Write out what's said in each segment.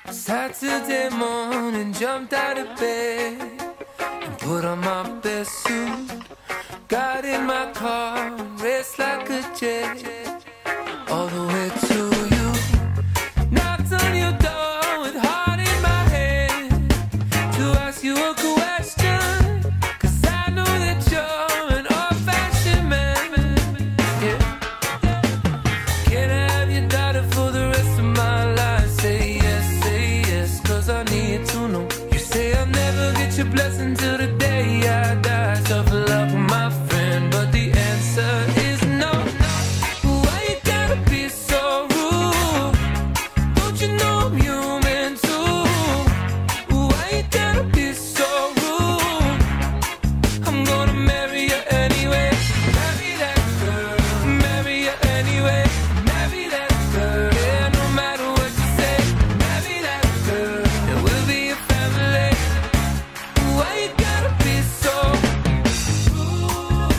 Saturday morning, jumped out of bed and put on my best suit. Got in my car and raced like a jet all the way to you. Knocked on your door with heart in my hand to ask you a question, 'cause I know that you're an old-fashioned man. Yeah. Can I have your daughter for the rest of my life? Say yes, 'cause I need to know. You say I'll never get your blessing till the day I die. Tough luck, my friend, but the answer is no. Why you gotta be so rude? Don't you know I'm human too? Why you gotta be so rude? I'm gonna marry you anyway. Marry that girl. Marry you anyway. Marry that girl. Yeah, no matter what you say. Marry that girl. And we'll be a family. Why you gotta be so rude?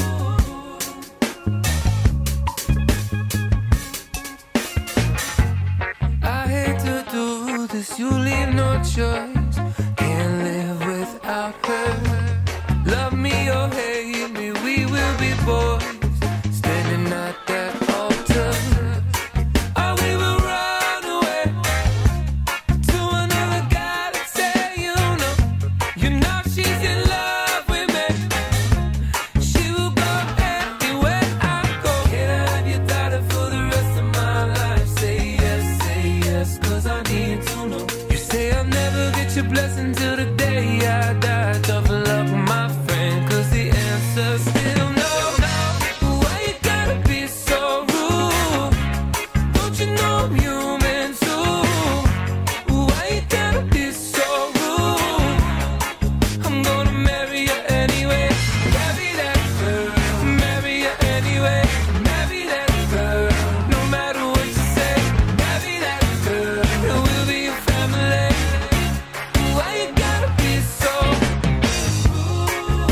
I hate to do this, you leave no choice. Can't live without her. Love me or hate me, we will be boys, standing at that altar. Or we will run away to another guy that say you know she's in love with me. She will go anywhere I go. Can I have your daughter for the rest of my life? Say yes, 'cause I need to know. You say I'll never get your blessing till the day I die. Tough luck, my friend, 'cause the answer's still no. Why you gotta be so rude? Don't you know I'm human too? Why you gotta be so rude? I'm gonna marry you anyway. Marry that girl. Marry you anyway. Marry that girl. No matter what you say. Marry that girl. And we'll be a family. Why you gotta be so rude?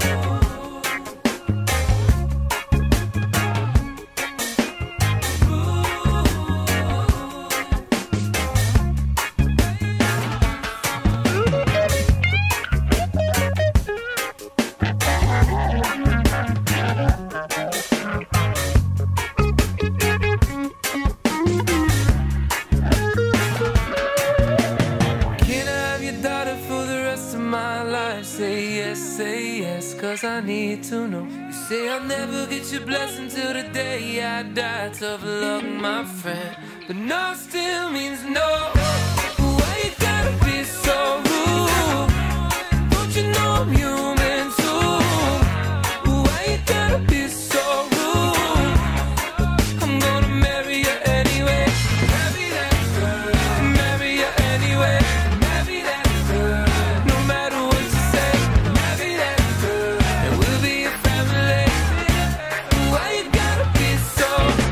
Can I have your daughter for the rest of my life? Say yes, 'cause I need to know. You say I'll never get your blessing till the day I die. Tough luck, my friend, but no still means no. Why you gotta be so rude? Don't you know I'm human too? Why you gotta be so rude? I'm gonna marry you anyway. Marry that girl. Marry you anyway. Marry that girl. No matter what you say. Marry that girl. And we'll be a family. Why you gotta be so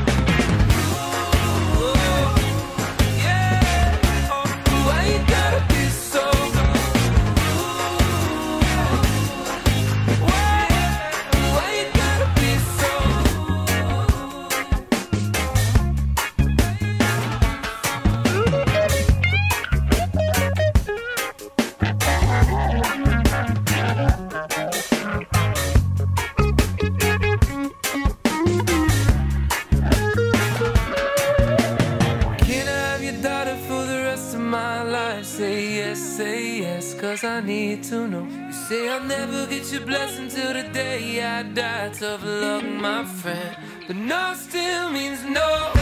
rude? Yeah. Why you gotta be so rude? Why you gotta be so Can I have your daughter for the rest of my life? Say yes, 'cause I need to know. You say I'll never get your blessing till the day I die. Tough luck, my friend, but no still means no.